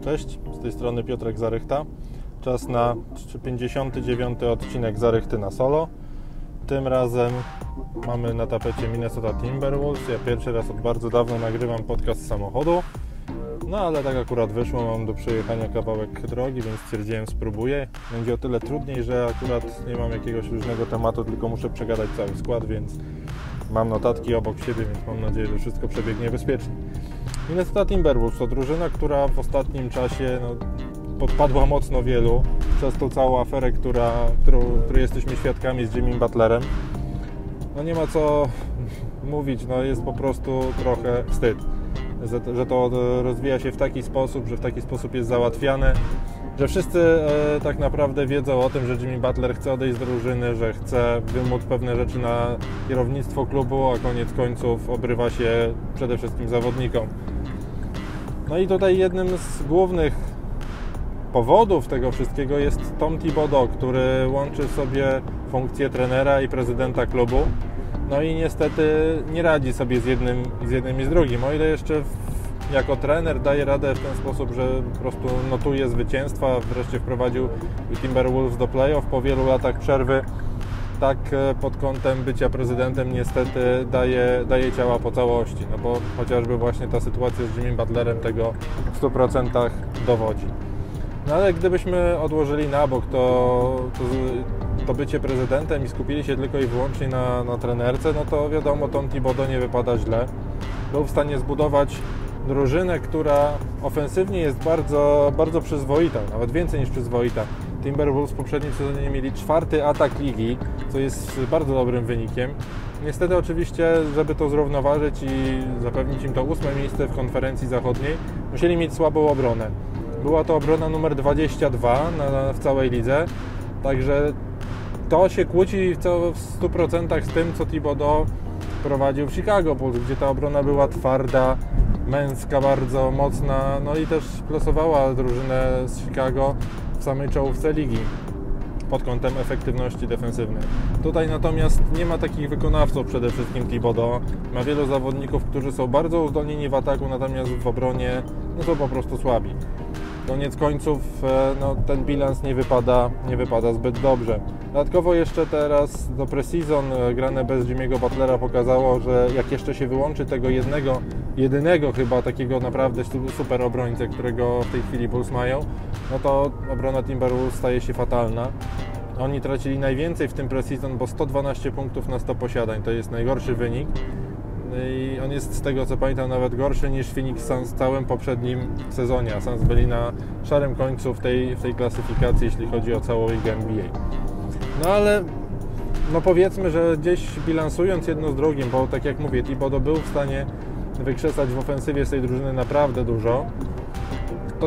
Cześć, z tej strony Piotrek Zarychta. Czas na 59. odcinek Zarychty na solo. Tym razem mamy na tapecie Minnesota Timberwolves. Ja pierwszy raz od bardzo dawno nagrywam podcast z samochodu. No ale tak akurat wyszło, mam do przejechania kawałek drogi, więc stwierdziłem, spróbuję. Będzie o tyle trudniej, że akurat nie mam jakiegoś różnego tematu, tylko muszę przegadać cały skład, więc mam notatki obok siebie, więc mam nadzieję, że wszystko przebiegnie bezpiecznie. Minnesota Timberwolves to drużyna, która w ostatnim czasie podpadła mocno wielu przez tą całą aferę, której jesteśmy świadkami z Jimmym Butlerem. No nie ma co mówić, jest po prostu trochę wstyd, że to rozwija się w taki sposób, że w taki sposób jest załatwiane, że wszyscy tak naprawdę wiedzą o tym, że Jimmy Butler chce odejść z drużyny, że chce wymóc pewne rzeczy na kierownictwo klubu, a koniec końców obrywa się przede wszystkim zawodnikom. No i tutaj jednym z głównych powodów tego wszystkiego jest Tom Thibodeau, który łączy w sobie funkcję trenera i prezydenta klubu. No i niestety nie radzi sobie z jednym i z drugim. O ile jeszcze jako trener daje radę w ten sposób, że po prostu notuje zwycięstwa, wreszcie wprowadził Timberwolves do playoff po wielu latach przerwy, tak pod kątem bycia prezydentem niestety daje ciała po całości, bo chociażby właśnie ta sytuacja z Jimmym Butlerem tego w 100% dowodzi. No ale gdybyśmy odłożyli na bok to bycie prezydentem i skupili się tylko i wyłącznie na trenerce, no to wiadomo, Tom Thibodeau nie wypada źle. Był w stanie zbudować drużynę, która ofensywnie jest bardzo, bardzo przyzwoita, nawet więcej niż przyzwoita. Timberwolves w poprzednim sezonie mieli 4. atak ligi, co jest bardzo dobrym wynikiem. Niestety oczywiście, żeby to zrównoważyć i zapewnić im to 8. miejsce w konferencji zachodniej, musieli mieć słabą obronę. Była to obrona numer 22 w całej lidze, także to się kłóci w 100% z tym, co Thibodeau prowadził w Chicago Bulls, gdzie ta obrona była twarda, męska, bardzo mocna, no i też plasowała drużynę z Chicago w samej czołówce ligi pod kątem efektywności defensywnej. Tutaj natomiast nie ma takich wykonawców, przede wszystkim Thibodeau. Ma wielu zawodników, którzy są bardzo uzdolnieni w ataku, natomiast w obronie są po prostu słabi. Koniec końców ten bilans nie wypada zbyt dobrze. Dodatkowo jeszcze teraz do pre-season grane bez Jimmy'ego Butlera pokazało, że jak jeszcze się wyłączy tego jedynego chyba takiego naprawdę super obrońcę, którego w tej chwili Bulls mają, no to obrona Timberwolves staje się fatalna. Oni tracili najwięcej w tym pre-season, bo 112 punktów na 100 posiadań, to jest najgorszy wynik. I on jest, z tego co pamiętam, nawet gorszy niż Phoenix Suns w całym poprzednim sezonie, a Suns byli na szarym końcu w tej klasyfikacji, jeśli chodzi o całą ligę NBA. No ale powiedzmy, że gdzieś bilansując jedno z drugim, bo tak jak mówię, Thibodeau był w stanie wykrzesać w ofensywie z tej drużyny naprawdę dużo, to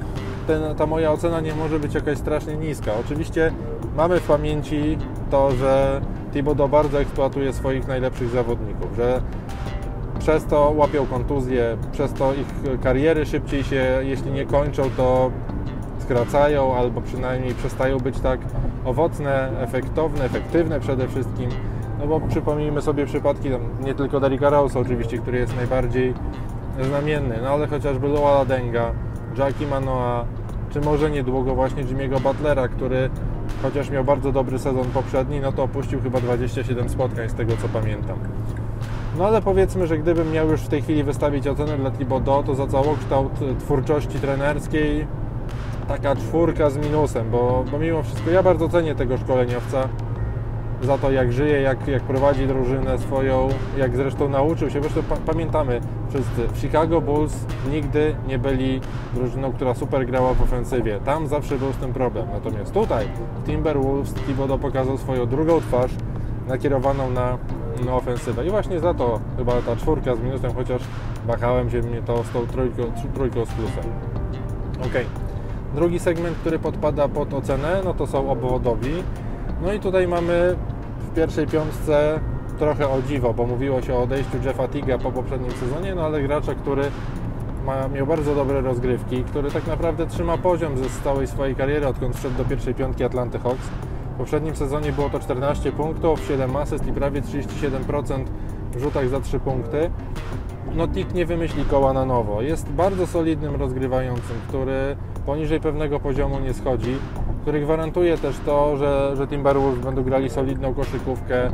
ta moja ocena nie może być jakaś strasznie niska. Oczywiście mamy w pamięci to, że Thibodeau bardzo eksploatuje swoich najlepszych zawodników, że przez to łapią kontuzje, przez to ich kariery szybciej się, jeśli nie kończą, to skracają, albo przynajmniej przestają być tak owocne, efektywne przede wszystkim. Bo przypomnijmy sobie przypadki, nie tylko Derricka Rose'a oczywiście, który jest najbardziej znamienny, ale chociażby Luol Adenga, Jackie Manoa, czy może niedługo właśnie Jimmy'ego Butlera, który chociaż miał bardzo dobry sezon poprzedni, to opuścił chyba 27 spotkań z tego co pamiętam. No ale powiedzmy, że gdybym miał już w tej chwili wystawić ocenę dla Thibodeau, to za całokształt twórczości trenerskiej taka 4 z minusem, bo mimo wszystko ja bardzo cenię tego szkoleniowca za to, jak żyje, jak prowadzi drużynę swoją, jak zresztą nauczył się. Zresztą pamiętamy wszyscy, w Chicago Bulls nigdy nie byli drużyną, która super grała w ofensywie. Tam zawsze był z tym problem. Natomiast tutaj w Timberwolves Thibodeau pokazał swoją drugą twarz nakierowaną na ofensywę. I właśnie za to chyba ta 4 z minusem, chociaż wahałem się mnie to z tą trójką z plusem. Ok. Drugi segment, który podpada pod ocenę, to są obwodowi. No i tutaj mamy w pierwszej piątce trochę o dziwo, bo mówiło się o odejściu Jeffa Teaga po poprzednim sezonie, ale gracza, który miał bardzo dobre rozgrywki, który tak naprawdę trzyma poziom z całej swojej kariery, odkąd wszedł do pierwszej piątki Atlanty Hawks. W poprzednim sezonie było to 14 punktów, 7 asyst i prawie 37% w rzutach za 3 punkty. no TIG nie wymyśli koła na nowo. Jest bardzo solidnym rozgrywającym, który poniżej pewnego poziomu nie schodzi, który gwarantuje też to, że Timberwolves będą grali solidną koszykówkę,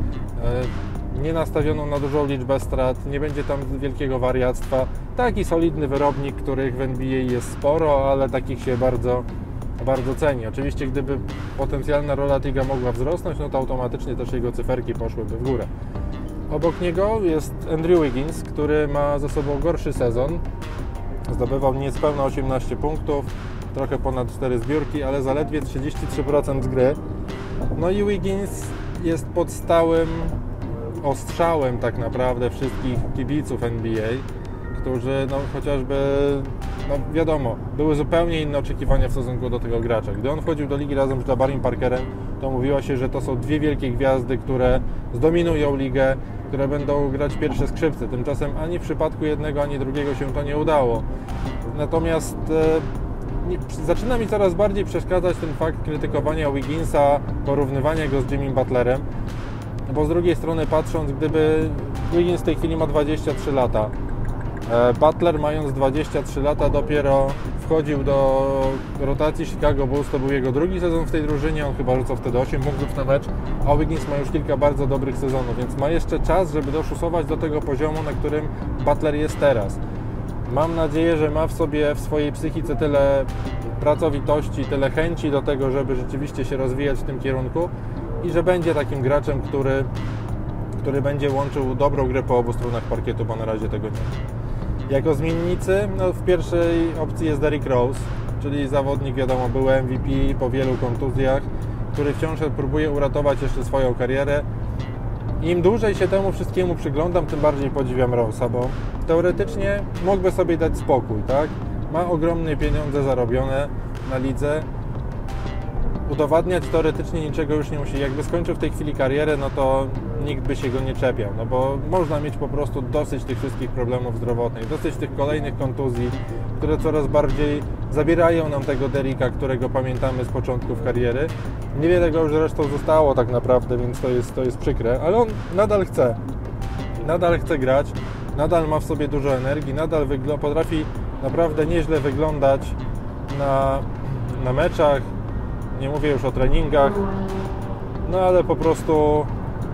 nie nastawioną na dużą liczbę strat, nie będzie tam wielkiego wariactwa. Taki solidny wyrobnik, których w NBA jest sporo, ale takich się bardzo, bardzo ceni. Oczywiście gdyby potencjalna rola TIGa mogła wzrosnąć, no to automatycznie też jego cyferki poszłyby w górę. Obok niego jest Andrew Wiggins, który ma za sobą gorszy sezon. Zdobywał niespełna 18 punktów, trochę ponad 4 zbiórki, ale zaledwie 33% z gry. No i Wiggins jest pod stałym ostrzałem tak naprawdę wszystkich kibiców NBA, którzy no chociażby, no wiadomo, były zupełnie inne oczekiwania w stosunku do tego gracza. Gdy on wchodził do ligi razem z Jabarim Parkerem, to mówiło się, że to są dwie wielkie gwiazdy, które zdominują ligę, które będą grać pierwsze skrzypce. Tymczasem ani w przypadku jednego, ani drugiego się to nie udało. Natomiast zaczyna mi coraz bardziej przeszkadzać ten fakt krytykowania Wigginsa, porównywania go z Jimmy Butlerem, bo z drugiej strony patrząc, gdyby Wiggins w tej chwili ma 23 lata, Butler mając 23 lata dopiero wchodził do rotacji Chicago Bulls, to był jego drugi sezon w tej drużynie, on chyba rzucał wtedy 8 punktów na mecz, a Wiggins ma już kilka bardzo dobrych sezonów, więc ma jeszcze czas, żeby doszusować do tego poziomu, na którym Butler jest teraz. Mam nadzieję, że ma w sobie, w swojej psychice tyle pracowitości, tyle chęci do tego, żeby rzeczywiście się rozwijać w tym kierunku i że będzie takim graczem, który będzie łączył dobrą grę po obu stronach parkietu, bo na razie tego nie ma. Jako zmiennicy, no w pierwszej opcji jest Derrick Rose, czyli zawodnik, wiadomo, był MVP po wielu kontuzjach, który wciąż próbuje uratować jeszcze swoją karierę. Im dłużej się temu wszystkiemu przyglądam, tym bardziej podziwiam Rose'a, bo teoretycznie mógłby sobie dać spokój, tak? Ma ogromne pieniądze zarobione na lidze, udowadniać teoretycznie niczego już nie musi. Jakby skończył w tej chwili karierę, no to nikt by się go nie czepiał, no bo można mieć po prostu dosyć tych wszystkich problemów zdrowotnych, dosyć tych kolejnych kontuzji, które coraz bardziej zabierają nam tego Derricka, którego pamiętamy z początków kariery. Niewiele go już zresztą zostało tak naprawdę, więc to jest przykre, ale on nadal chce grać, nadal ma w sobie dużo energii, nadal potrafi naprawdę nieźle wyglądać na meczach, nie mówię już o treningach, no ale po prostu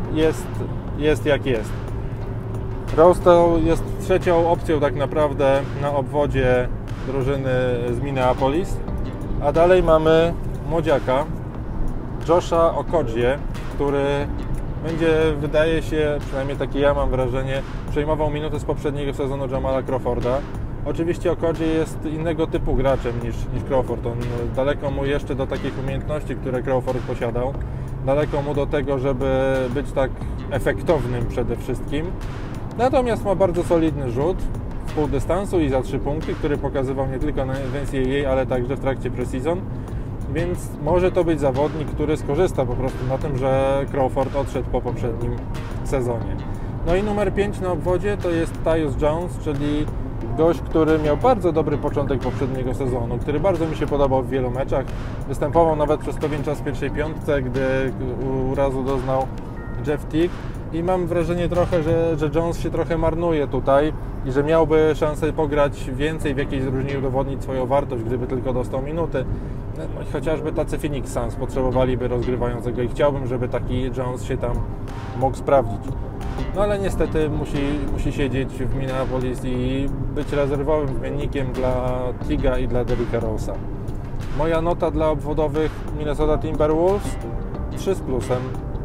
jest jak jest. Rose to jest trzecią opcją tak naprawdę na obwodzie drużyny z Minneapolis, a dalej mamy młodziaka Josha Okogie, który będzie, wydaje się, przynajmniej takie ja mam wrażenie, przejmował minuty z poprzedniego sezonu Jamala Crawforda. Oczywiście Okogie jest innego typu graczem niż Crawford. On daleko mu jeszcze do takich umiejętności, które Crawford posiadał. Daleko mu do tego, żeby być tak efektownym przede wszystkim. Natomiast ma bardzo solidny rzut z pół dystansu i za 3 punkty, który pokazywał nie tylko na NCAA, ale także w trakcie preseason. Więc może to być zawodnik, który skorzysta po prostu na tym, że Crawford odszedł po poprzednim sezonie. No i numer 5 na obwodzie to jest Tyus Jones, czyli gość, który miał bardzo dobry początek poprzedniego sezonu, który bardzo mi się podobał w wielu meczach. Występował nawet przez pewien czas w pierwszej piątce, gdy urazu doznał Jeff Teague. I mam wrażenie trochę, że Jones się trochę marnuje tutaj i że miałby szansę pograć więcej w jakiejś drużynie, udowodnić swoją wartość, gdyby tylko dostał minuty. No, chociażby tacy Phoenix Suns potrzebowaliby rozgrywającego i chciałbym, żeby taki Jones się tam mógł sprawdzić. No ale niestety musi siedzieć w Minneapolis i być rezerwowym zmiennikiem dla Tiga i dla Derricka Rose'a. Moja nota dla obwodowych Minnesota Timberwolves 3 z plusem.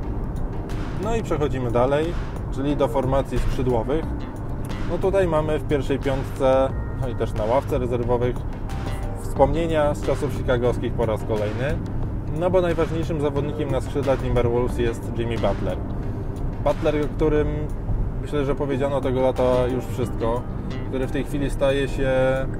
No i przechodzimy dalej, czyli do formacji skrzydłowych. No tutaj mamy w pierwszej piątce, no i też na ławce rezerwowych wspomnienia z czasów chicagowskich po raz kolejny. No bo najważniejszym zawodnikiem na skrzydłach Timberwolves jest Jimmy Butler. Butler, o którym myślę, że powiedziano tego lata już wszystko, który w tej chwili staje się,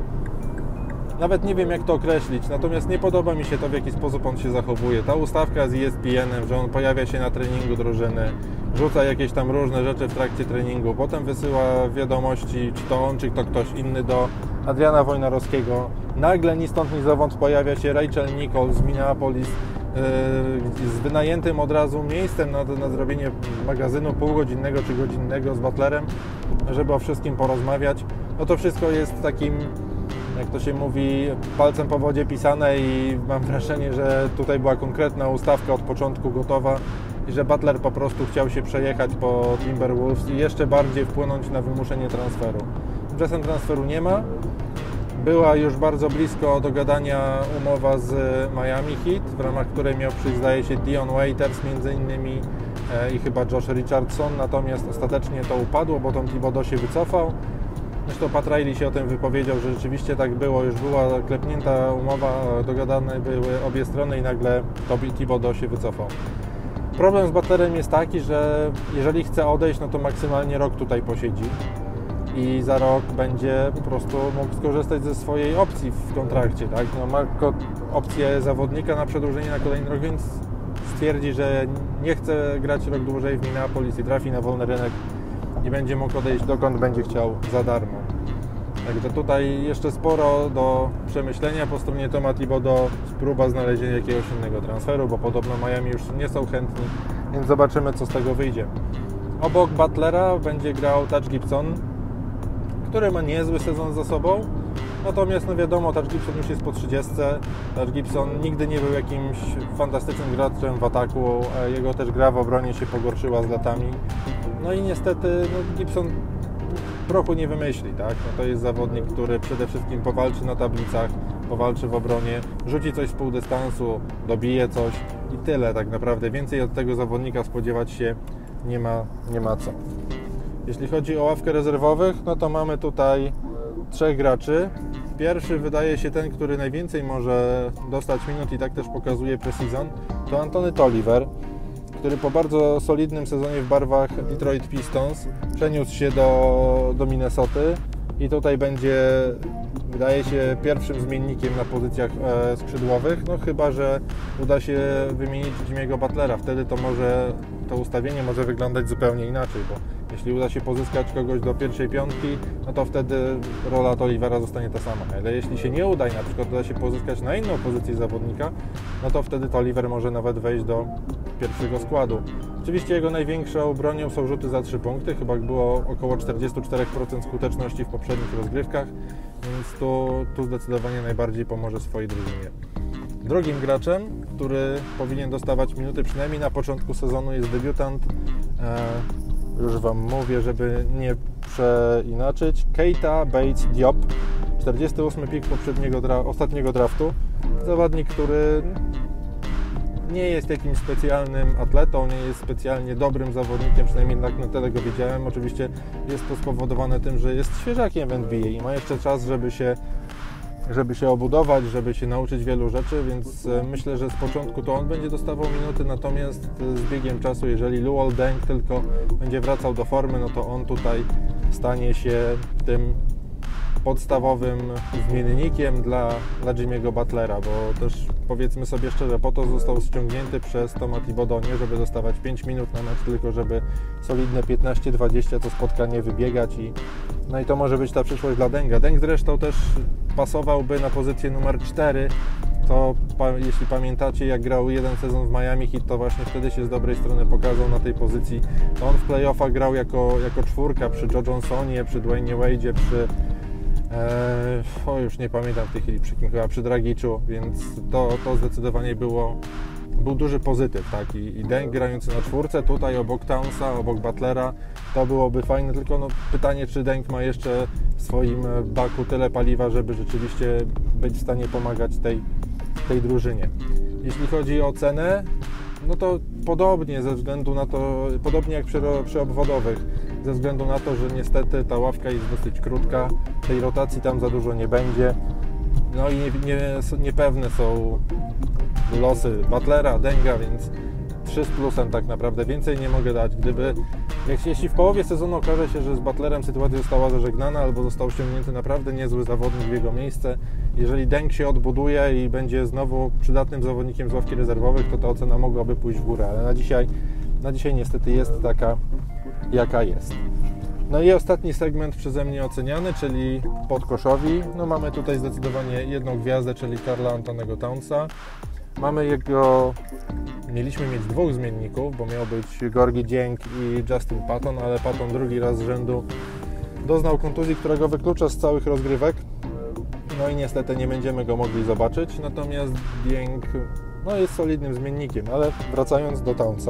nawet nie wiem jak to określić, natomiast nie podoba mi się to, w jaki sposób on się zachowuje. Ta ustawka z ESPN-em, że on pojawia się na treningu drużyny, rzuca jakieś tam różne rzeczy w trakcie treningu, potem wysyła wiadomości, czy to on, czy to ktoś inny do Adriana Wojnarowskiego. Nagle ni stąd, ni zowąd pojawia się Rachel Nichols z Minneapolis z wynajętym od razu miejscem na zrobienie magazynu półgodzinnego czy godzinnego z Butlerem, żeby o wszystkim porozmawiać. No to wszystko jest takim, jak to się mówi, palcem po wodzie pisane i mam wrażenie, że tutaj była konkretna ustawka od początku gotowa i że Butler po prostu chciał się przejechać po Timberwolves i jeszcze bardziej wpłynąć na wymuszenie transferu. Tymczasem transferu nie ma. Była już bardzo blisko dogadania umowa z Miami Heat, w ramach której miał przyjść, zdaje się, Dion Waiters między innymi i chyba Josh Richardson, natomiast ostatecznie to upadło, bo Tom Thibodeau się wycofał. Zresztą Pat Riley się o tym wypowiedział, że rzeczywiście tak było, już była klepnięta umowa, dogadane były obie strony i nagle Thibodeau się wycofał. Problem z Butlerem jest taki, że jeżeli chce odejść, no to maksymalnie rok tutaj posiedzi i za rok będzie po prostu mógł skorzystać ze swojej opcji w kontrakcie, tak? No, ma opcję zawodnika na przedłużenie na kolejny rok, więc stwierdzi, że nie chce grać rok dłużej w Minneapolis i trafi na wolny rynek i będzie mógł odejść dokąd będzie chciał za darmo. Także tutaj jeszcze sporo do przemyślenia po stronie Toma Thibodeau, próba znalezienia jakiegoś innego transferu, bo podobno Miami już nie są chętni, więc zobaczymy, co z tego wyjdzie. Obok Butlera będzie grał Taj Gibson, który ma niezły sezon za sobą, natomiast no wiadomo, Taj Gibson już jest po 30. Taj Gibson nigdy nie był jakimś fantastycznym graczem w ataku, a jego też gra w obronie się pogorszyła z latami. No i niestety Gibson prochu nie wymyśli, tak? No to jest zawodnik, który przede wszystkim powalczy na tablicach, powalczy w obronie, rzuci coś z półdystansu, dobije coś i tyle tak naprawdę. Więcej od tego zawodnika spodziewać się nie ma co. Jeśli chodzi o ławkę rezerwowych, no to mamy tutaj 3 graczy. Pierwszy wydaje się ten, który najwięcej może dostać minut i tak też pokazuje pre-season, to Anthony Tolliver, który po bardzo solidnym sezonie w barwach Detroit Pistons przeniósł się do Minnesoty i tutaj będzie, wydaje się, pierwszym zmiennikiem na pozycjach skrzydłowych, no chyba że uda się wymienić Jimmy'ego Butlera, wtedy to ustawienie może wyglądać zupełnie inaczej, bo jeśli uda się pozyskać kogoś do pierwszej piątki, no to wtedy rola Tollivera zostanie ta sama, ale jeśli się nie uda i na przykład uda się pozyskać na inną pozycję zawodnika, no to wtedy Tolliver może nawet wejść do pierwszego składu. Oczywiście jego największą bronią są rzuty za 3 punkty, chyba było około 44% skuteczności w poprzednich rozgrywkach, więc tu zdecydowanie najbardziej pomoże swojej drużynie. Drugim graczem, który powinien dostawać minuty przynajmniej na początku sezonu, jest debiutant, już Wam mówię, żeby nie przeinaczyć, Keita Bates-Diop, 48 pik ostatniego draftu, zawodnik, który nie jest jakimś specjalnym atletą, nie jest specjalnie dobrym zawodnikiem, przynajmniej tak na tyle go widziałem. Oczywiście jest to spowodowane tym, że jest świeżakiem w NBA i ma jeszcze czas, żeby się obudować, żeby się nauczyć wielu rzeczy, więc myślę, że z początku to on będzie dostawał minuty, natomiast z biegiem czasu, jeżeli Luol Deng tylko będzie wracał do formy, no to on tutaj stanie się tym podstawowym zmiennikiem dla Jimmy'ego Butlera, bo też powiedzmy sobie szczerze, po to został ściągnięty przez Toma Thibodeau, nie żeby dostawać 5 minut na mecz, tylko żeby solidne 15-20 to spotkanie wybiegać no i to może być ta przyszłość dla Denga. Deng zresztą też pasowałby na pozycję numer 4, to jeśli pamiętacie, jak grał jeden sezon w Miami Heat, to właśnie wtedy się z dobrej strony pokazał na tej pozycji. To on w playoffach grał jako czwórka przy Joe Johnsonie, przy Dwayne Wade'zie, już nie pamiętam w tej chwili chyba przy Dragiczu, więc to zdecydowanie był duży pozytyw, tak? I Deng grający na czwórce, tutaj obok Townsa, obok Butlera, to byłoby fajne, tylko pytanie, czy Deng ma jeszcze w swoim baku tyle paliwa, żeby rzeczywiście być w stanie pomagać tej drużynie. Jeśli chodzi o cenę, no to podobnie jak przy obwodowych, ze względu na to, że niestety ta ławka jest dosyć krótka, tej rotacji tam za dużo nie będzie, no i niepewne są losy Butlera, Denga, więc 3 z plusem tak naprawdę, więcej nie mogę dać. Jeśli w połowie sezonu okaże się, że z Butlerem sytuacja została zażegnana albo został ściągnięty naprawdę niezły zawodnik w jego miejsce, jeżeli Deng się odbuduje i będzie znowu przydatnym zawodnikiem z ławki rezerwowych, to ta ocena mogłaby pójść w górę, ale na dzisiaj niestety jest taka, jaka jest. No i ostatni segment przeze mnie oceniany, czyli podkoszowi. No mamy tutaj zdecydowanie jedną gwiazdę, czyli Karla Antonego Townsa. Mieliśmy mieć dwóch zmienników, bo miał być Gorgi Dieng i Justin Patton, ale Patton drugi raz z rzędu doznał kontuzji, która go wyklucza z całych rozgrywek. No i niestety nie będziemy go mogli zobaczyć, natomiast Dieng jest solidnym zmiennikiem, ale wracając do Townsa,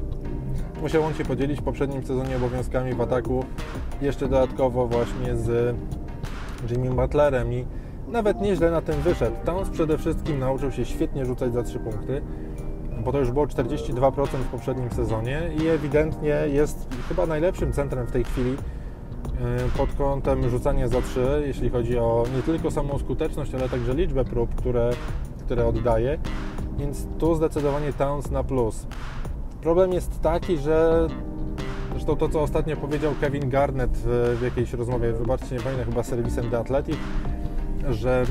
musiał on się podzielić w poprzednim sezonie obowiązkami w ataku jeszcze dodatkowo właśnie z Jimmy Butlerem i nawet nieźle na tym wyszedł. Towns przede wszystkim nauczył się świetnie rzucać za 3 punkty, bo to już było 42% w poprzednim sezonie i ewidentnie jest chyba najlepszym centrem w tej chwili pod kątem rzucania za 3, jeśli chodzi o nie tylko samą skuteczność, ale także liczbę prób, które oddaje, więc tu zdecydowanie Towns na plus. Problem jest taki, że zresztą to, co ostatnio powiedział Kevin Garnett w jakiejś rozmowie, wybaczcie, nie pamiętam, chyba z serwisem The Athletic, że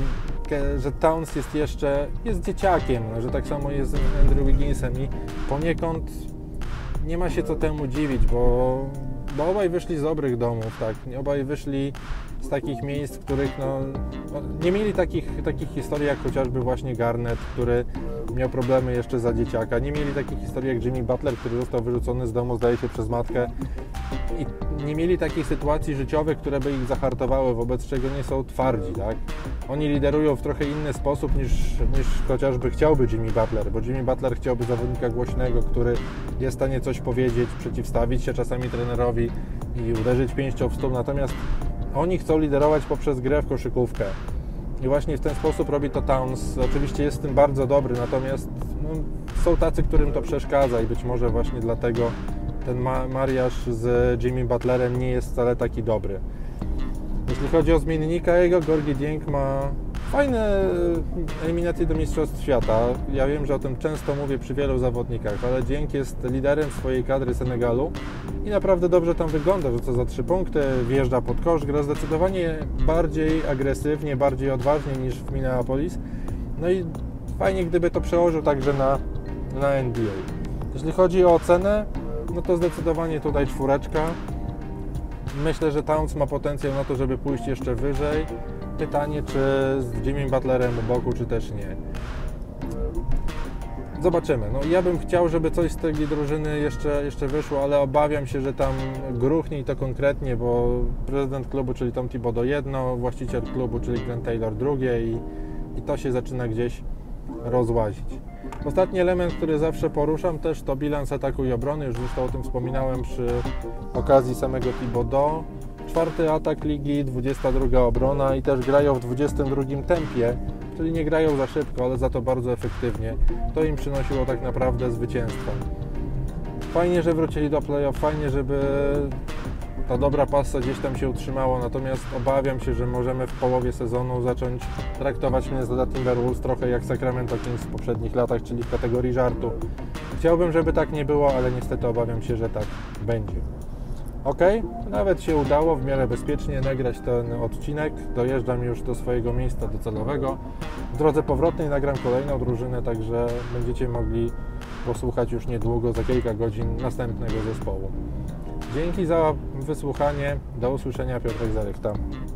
Towns jest dzieciakiem, że tak samo jest z Andrew Wigginsem i poniekąd nie ma się co temu dziwić, bo obaj wyszli z dobrych domów, tak? Obaj wyszli z takich miejsc, w których nie mieli takich historii jak chociażby właśnie Garnett, który miał problemy jeszcze za dzieciaka. Nie mieli takich historii jak Jimmy Butler, który został wyrzucony z domu, zdaje się, przez matkę. I nie mieli takich sytuacji życiowych, które by ich zahartowały, wobec czego nie są twardzi, tak? Oni liderują w trochę inny sposób niż chociażby chciałby Jimmy Butler, bo Jimmy Butler chciałby zawodnika głośnego, który jest w stanie coś powiedzieć, przeciwstawić się czasami trenerowi i uderzyć pięścią w stół, natomiast oni chcą liderować poprzez grę w koszykówkę. I właśnie w ten sposób robi to Towns. Oczywiście jest w tym bardzo dobry, natomiast są tacy, którym to przeszkadza i być może właśnie dlatego ten mariaż z Jimmy Butlerem nie jest wcale taki dobry. Jeśli chodzi o zmiennika jego, Gorgi Dieng ma fajne eliminacje do Mistrzostw Świata. Ja wiem, że o tym często mówię przy wielu zawodnikach, ale Dieng jest liderem swojej kadry Senegalu i naprawdę dobrze tam wygląda, rzuca za 3 punkty, wjeżdża pod kosz, gra zdecydowanie bardziej agresywnie, bardziej odważnie niż w Minneapolis. No i fajnie, gdyby to przełożył także na NBA. Jeśli chodzi o ocenę, no to zdecydowanie tutaj 4. Myślę, że Towns ma potencjał na to, żeby pójść jeszcze wyżej. Pytanie, czy z Jimmy Butlerem u boku, czy też nie. Zobaczymy. Ja bym chciał, żeby coś z tej drużyny jeszcze wyszło, ale obawiam się, że tam gruchnie i to konkretnie, bo prezydent klubu, czyli Tom Thibodeau jedno, właściciel klubu, czyli Glenn Taylor drugie i to się zaczyna gdzieś rozłazić. Ostatni element, który zawsze poruszam też, to bilans ataku i obrony. Już zresztą o tym wspominałem przy okazji samego Thibodeau. 4. atak ligi, 22. obrona i też grają w 22. tempie, czyli nie grają za szybko, ale za to bardzo efektywnie. To im przynosiło tak naprawdę zwycięstwo. Fajnie, że wrócili do play-off, fajnie, żeby ta dobra pasa gdzieś tam się utrzymała, natomiast obawiam się, że możemy w połowie sezonu zacząć traktować Minnesota Timberwolves trochę jak Sacramento Kings w poprzednich latach, czyli w kategorii żartu. Chciałbym, żeby tak nie było, ale niestety obawiam się, że tak będzie. Ok, nawet się udało w miarę bezpiecznie nagrać ten odcinek. Dojeżdżam już do swojego miejsca docelowego. W drodze powrotnej nagram kolejną drużynę, także będziecie mogli posłuchać już niedługo, za kilka godzin, następnego zespołu. Dzięki za wysłuchanie. Do usłyszenia. Piotrek Zarychta.